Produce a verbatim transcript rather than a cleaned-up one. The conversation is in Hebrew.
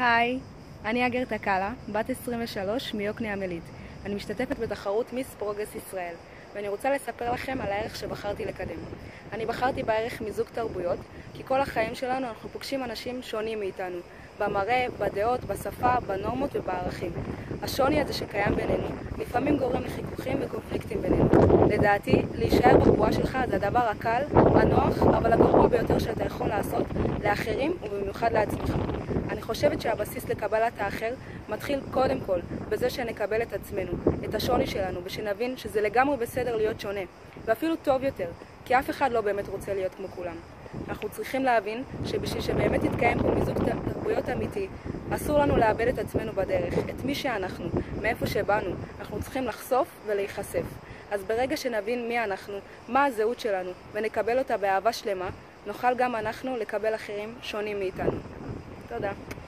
היי, אני אגר תקלה, בת עשרים ושלוש מיוקנעם עילית. אני משתתפת בתחרות מיס פרוגרס ישראל, ואני רוצה לספר לכם על הערך שבחרתי לקדם. אני בחרתי בערך מיזוג תרבויות, כי כל החיים שלנו אנחנו פוגשים אנשים שונים מאיתנו, במראה, בדעות, בשפה, בנורמות ובערכים. השוני הזה שקיים בינינו לפעמים גורם לחיכוכים וקונפליקטים בינינו. לדעתי, להישאר בבועה שלך זה הדבר הקל, הנוח, אבל הגרוע ביותר שאתה יכול לעשות לאחרים ובמיוחד לעצמך. אני חושבת שהבסיס לקבלת האחר מתחיל קודם כל בזה שנקבל את עצמנו, את השוני שלנו, ושנבין שזה לגמרי בסדר להיות שונה, ואפילו טוב יותר, כי אף אחד לא באמת רוצה להיות כמו כולם. אנחנו צריכים להבין שבשביל שבאמת יתקיים פה מיזוג תרבויות אמיתי, אסור לנו לאבד את עצמנו בדרך, את מי שאנחנו, מאיפה שבאנו, אנחנו צריכים לחשוף ולהיחשף. אז ברגע שנבין מי אנחנו, מה הזהות שלנו, ונקבל אותה באהבה שלמה, נוכל גם אנחנו לקבל אחרים שונים מאיתנו. תודה.